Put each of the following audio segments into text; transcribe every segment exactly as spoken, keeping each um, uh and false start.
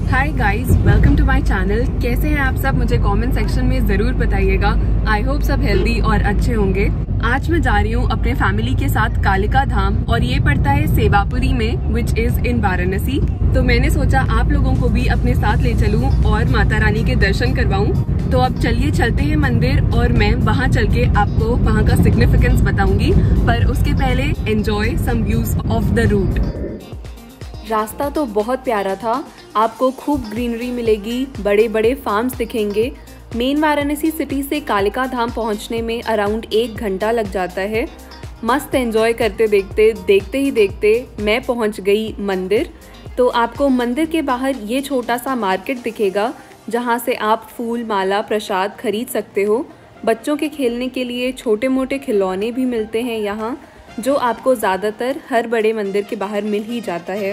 Hi guys, welcome to my channel. कैसे हैं आप सब? मुझे कमेंट सेक्शन में जरूर बताइएगा। आई होप सब हेल्दी और अच्छे होंगे। आज मैं जा रही हूँ अपने फैमिली के साथ कालिका धाम और ये पड़ता है सेवापुरी में, विच इज इन वाराणसी। तो मैंने सोचा आप लोगों को भी अपने साथ ले चलूं और माता रानी के दर्शन करवाऊं। तो अब चलिए चलते हैं मंदिर और मैं वहाँ चल के आपको वहाँ का सिग्निफिकेंस बताऊंगी। पर उसके पहले enjoy some views of the route. रास्ता तो बहुत प्यारा था, आपको खूब ग्रीनरी मिलेगी, बड़े बड़े फार्म्स दिखेंगे। मेन वाराणसी सिटी से कालिका धाम पहुंचने में अराउंड एक घंटा लग जाता है। मस्त एंजॉय करते देखते देखते ही देखते मैं पहुंच गई मंदिर। तो आपको मंदिर के बाहर ये छोटा सा मार्केट दिखेगा जहां से आप फूल, माला, प्रसाद खरीद सकते हो। बच्चों के खेलने के लिए छोटे मोटे खिलौने भी मिलते हैं यहाँ, जो आपको ज़्यादातर हर बड़े मंदिर के बाहर मिल ही जाता है।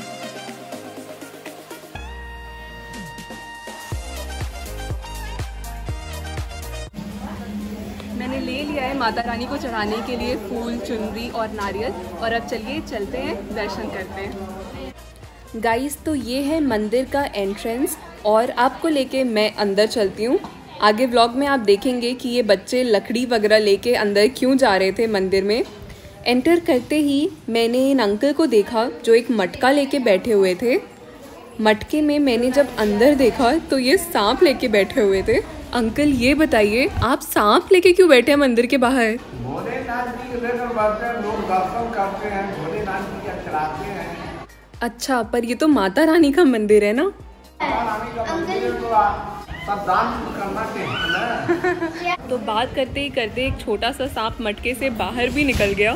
मैंने ले लिया है माता रानी को चढ़ाने के लिए फूल, चुनरी और नारियल, और अब चलिए चलते हैं, दर्शन करते हैं। गाइस, तो ये है मंदिर का एंट्रेंस और आपको लेके मैं अंदर चलती हूँ। आगे व्लॉग में आप देखेंगे कि ये बच्चे लकड़ी वगैरह लेके अंदर क्यों जा रहे थे मंदिर में। एंटर करते ही मैंने इन अंकल को देखा जो एक मटका लेके बैठे हुए थे। मटके में मैंने जब अंदर देखा तो ये सांप लेके बैठे हुए थे। अंकल ये बताइए, आप सांप लेके क्यों बैठे हैं मंदिर के बाहर? भोलेनाथ जी के दर्शन करते हैं, लोग दर्शन करते हैं, भोलेनाथ जी का चढ़ाते हैं। अच्छा, पर ये तो माता रानी का मंदिर है ना? माता रानी का मंदिर है तो सब दान करना चाहिए ना। तो बात करते ही करते एक छोटा सा सांप मटके से बाहर भी निकल गया।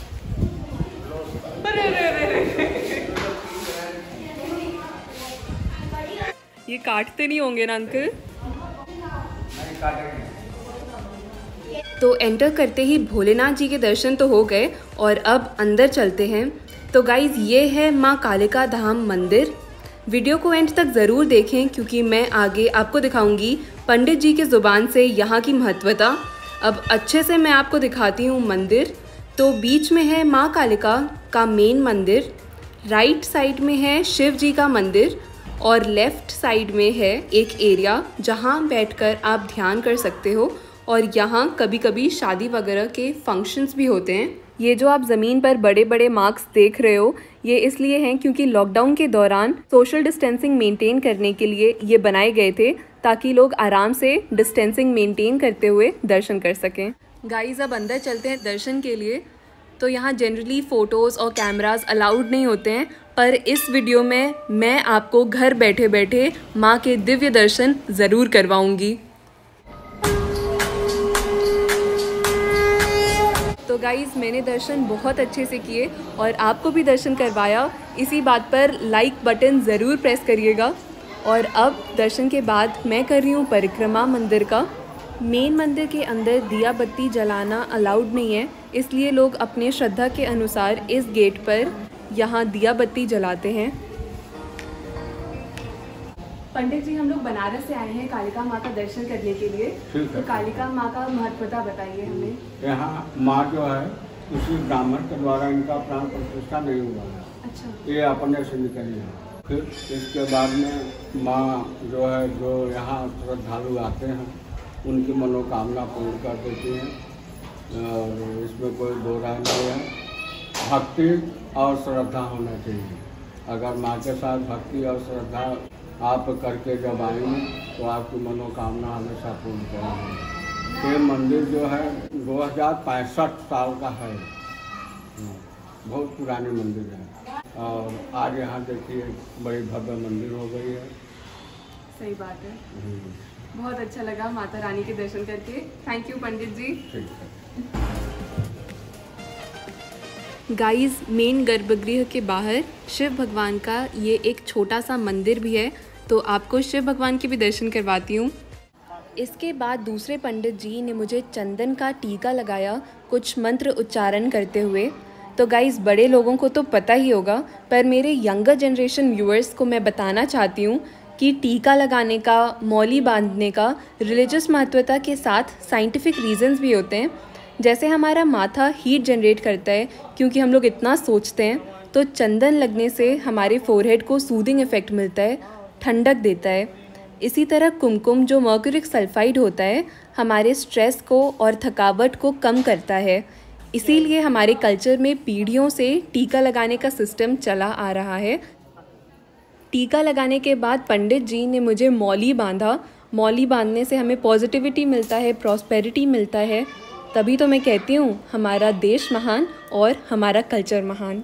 अरे अरे अरे ये काटते नहीं होंगे ना अंकल? तो एंटर करते ही भोलेनाथ जी के दर्शन तो हो गए और अब अंदर चलते हैं। तो गाइज, ये है माँ कालिका धाम मंदिर। वीडियो को एंड तक ज़रूर देखें क्योंकि मैं आगे आपको दिखाऊंगी पंडित जी के ज़ुबान से यहाँ की महत्वता। अब अच्छे से मैं आपको दिखाती हूँ मंदिर। तो बीच में है माँ कालिका का मेन मंदिर, राइट साइड में है शिव जी का मंदिर और लेफ़्ट साइड में है एक एरिया जहाँ बैठकर आप ध्यान कर सकते हो। और यहाँ कभी कभी शादी वगैरह के फंक्शंस भी होते हैं। ये जो आप ज़मीन पर बड़े बड़े मार्क्स देख रहे हो, ये इसलिए हैं क्योंकि लॉकडाउन के दौरान सोशल डिस्टेंसिंग मेंटेन करने के लिए ये बनाए गए थे ताकि लोग आराम से डिस्टेंसिंग मेंटेन करते हुए दर्शन कर सकें। गाइस, अब अंदर चलते हैं दर्शन के लिए। तो यहाँ जनरली फ़ोटोज़ और कैमरास अलाउड नहीं होते हैं, पर इस वीडियो में मैं आपको घर बैठे बैठे माँ के दिव्य दर्शन ज़रूर करवाऊँगी। तो गाइज़, मैंने दर्शन बहुत अच्छे से किए और आपको भी दर्शन करवाया। इसी बात पर लाइक बटन ज़रूर प्रेस करिएगा। और अब दर्शन के बाद मैं कर रही हूँ परिक्रमा मंदिर का। मेन मंदिर के अंदर दिया बत्ती जलाना अलाउड नहीं है, इसलिए लोग अपने श्रद्धा के अनुसार इस गेट पर यहाँ दिया बत्ती जलाते हैं। पंडित जी, हम लोग बनारस से आए हैं कालिका माँ का दर्शन करने के लिए। तो कालिका माँ का महत्वता बताइए हमें। यहाँ माँ जो है उसी ब्राह्मण के द्वारा इनका प्राण प्रतिष्ठा नहीं हुआ है। अच्छा। ये अपने से निकली है। फिर इसके बाद में माँ जो है, जो यहाँ श्रद्धालु आते हैं उनकी मनोकामना पूर्ण कर देती हैं और इसमें कोई दो राय नहीं है। भक्ति और श्रद्धा होना चाहिए। अगर माँ के साथ भक्ति और श्रद्धा आप करके जब आएंगे तो आपकी मनोकामना हमेशा पूर्ण करेंगे। ये मंदिर जो है दो हज़ार पैंसठ साल का है, बहुत पुरानी मंदिर है और आज यहाँ देखिए बड़ी भव्य मंदिर हो गई है। सही बात है। बहुत अच्छा लगा माता रानी के दर्शन करके। Thank you Pandit ji. ठीक है। गाइस, मेन गर्भगृह के बाहर शिव भगवान का ये एक छोटा सा मंदिर भी है, तो आपको शिव भगवान के भी दर्शन करवाती हूँ। इसके बाद दूसरे पंडित जी ने मुझे चंदन का टीका लगाया कुछ मंत्र उच्चारण करते हुए। तो गाइस, बड़े लोगों को तो पता ही होगा, पर मेरे यंगर जनरेशन व्यूअर्स को मैं बताना चाहती हूँ कि टीका लगाने का, मौली बांधने का रिलीजियस महत्वता के साथ साइंटिफिक रीजंस भी होते हैं। जैसे हमारा माथा हीट जनरेट करता है क्योंकि हम लोग इतना सोचते हैं, तो चंदन लगने से हमारे फोरहेड को सूदिंग इफ़ेक्ट मिलता है। ठंडक देता है। इसी तरह कुमकुम जो मर्क्यूरिक सल्फाइड होता है हमारे स्ट्रेस को और थकावट को कम करता है। इसीलिए हमारे कल्चर में पीढ़ियों से टीका लगाने का सिस्टम चला आ रहा है। टीका लगाने के बाद पंडित जी ने मुझे मौली बांधा। मौली बांधने से हमें पॉजिटिविटी मिलता है, प्रॉस्पेरिटी मिलता है। तभी तो मैं कहती हूँ हमारा देश महान और हमारा कल्चर महान।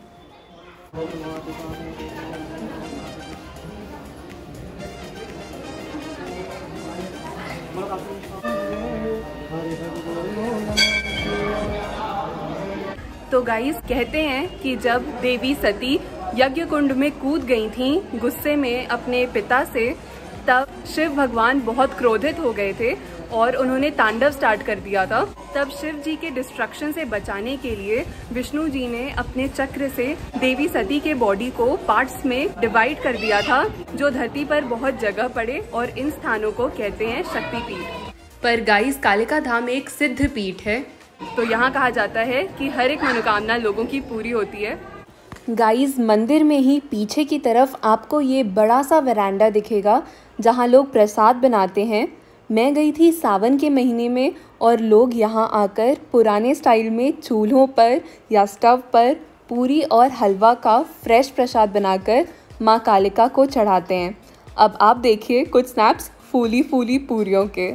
तो गाइस कहते हैं कि जब देवी सती यज्ञ कुंड में कूद गई थीं गुस्से में अपने पिता से, तब शिव भगवान बहुत क्रोधित हो गए थे और उन्होंने तांडव स्टार्ट कर दिया था। तब शिव जी के डिस्ट्रक्शन से बचाने के लिए विष्णु जी ने अपने चक्र से देवी सती के बॉडी को पार्ट्स में डिवाइड कर दिया था, जो धरती पर बहुत जगह पड़े, और इन स्थानों को कहते हैं शक्तिपीठ। पर गाइस कालिका धाम एक सिद्ध पीठ है, तो यहाँ कहा जाता है कि हर एक मनोकामना लोगों की पूरी होती है। गाइस मंदिर में ही पीछे की तरफ आपको ये बड़ा सा वरांडा दिखेगा जहाँ लोग प्रसाद बनाते हैं। मैं गई थी सावन के महीने में और लोग यहाँ आकर पुराने स्टाइल में चूल्हों पर या स्टव पर पूरी और हलवा का फ्रेश प्रसाद बनाकर माँ कालिका को चढ़ाते हैं। अब आप देखिए कुछ स्नैप्स फूली फूली पूरियों के।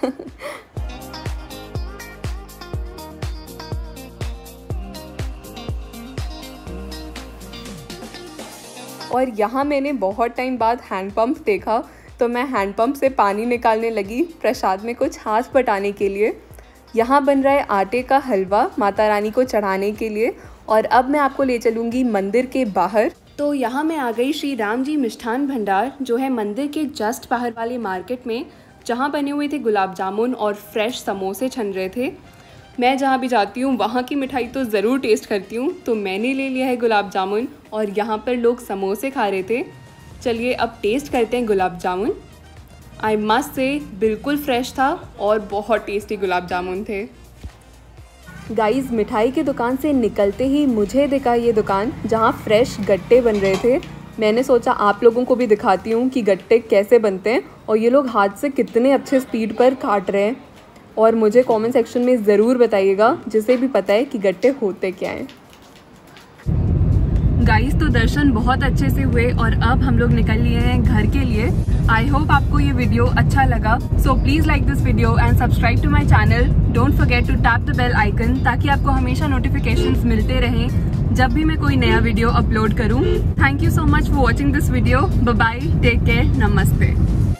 और यहाँ मैंने बहुत टाइम बाद हैंडपम्प देखा, तो मैं हैंडपम्प से पानी निकालने लगी प्रसाद में कुछ हाथ बटाने के लिए। यहाँ बन रहा है आटे का हलवा माता रानी को चढ़ाने के लिए। और अब मैं आपको ले चलूँगी मंदिर के बाहर। तो यहाँ मैं आ गई श्री राम जी मिष्ठान भंडार, जो है मंदिर के जस्ट बाहर वाले मार्केट में, जहाँ बने हुए थे गुलाब जामुन और फ्रेश समोसे छन रहे थे। मैं जहाँ भी जाती हूँ वहाँ की मिठाई तो ज़रूर टेस्ट करती हूँ, तो मैंने ले लिया है गुलाब जामुन और यहाँ पर लोग समोसे खा रहे थे। चलिए अब टेस्ट करते हैं gulab jamun. I must say बिल्कुल फ्रेश था और बहुत टेस्टी गुलाब जामुन थे। गाइस मिठाई की दुकान से निकलते ही मुझे दिखा ये दुकान जहाँ फ्रेश गट्टे बन रहे थे। मैंने सोचा आप लोगों को भी दिखाती हूँ कि गट्टे कैसे बनते हैं और ये लोग हाथ से कितने अच्छे स्पीड पर काट रहे हैं। और मुझे कमेंट सेक्शन में ज़रूर बताइएगा जिसे भी पता है कि गट्टे होते क्या हैं। गाइस तो दर्शन बहुत अच्छे से हुए और अब हम लोग निकल लिए हैं घर के लिए। आई होप आपको ये वीडियो अच्छा लगा। So please like this video and subscribe to my channel. Don't forget to tap the bell icon, ताकि आपको हमेशा नोटिफिकेशंस मिलते रहें जब भी मैं कोई नया वीडियो अपलोड करूँ। Thank you so much for watching this video. Bye bye, take care, नमस्ते।